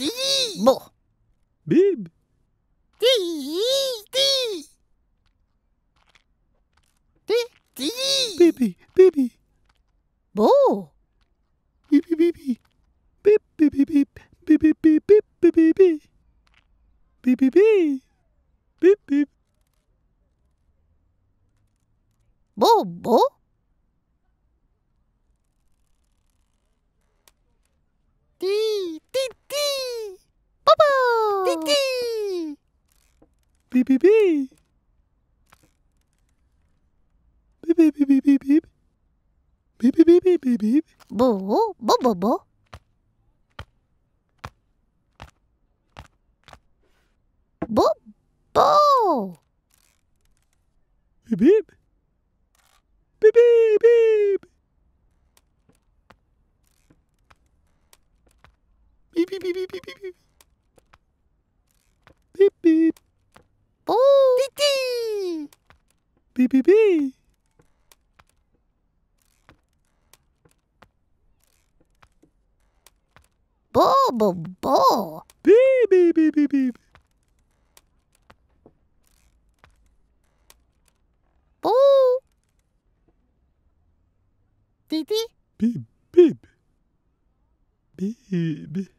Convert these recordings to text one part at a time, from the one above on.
Bo. Bib. Baby, baby. Bo. Baby, baby. Beep, beep, beep, beep. Beep, beep, beep, beep, beep, beep, beep. Beep, beep, beep. Beep, beep. Bo, bo. Baba. Beep, beep, beep. Beep, beep, beep, beep, beep, beep. Beep, beep, beep, beep, beep, beep. Bo, bo, bo, bo. Bo, bo. Beep, beep. Beep, beep, beep. Beep, beep, beep, beep, beep, beep. Beep, beep. Bo. Beep, beep, beep. Bo, bo, bo. Beep, beep, beep, beep, beep. Bo. Titi. Beep, beep. Beep. Beep,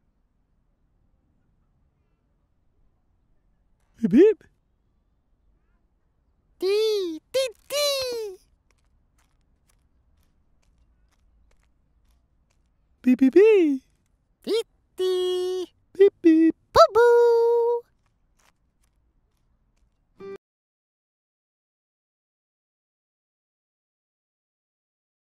beep. Ti. Beep, beep, beep. Titi. Beep, beep. Boo, boo.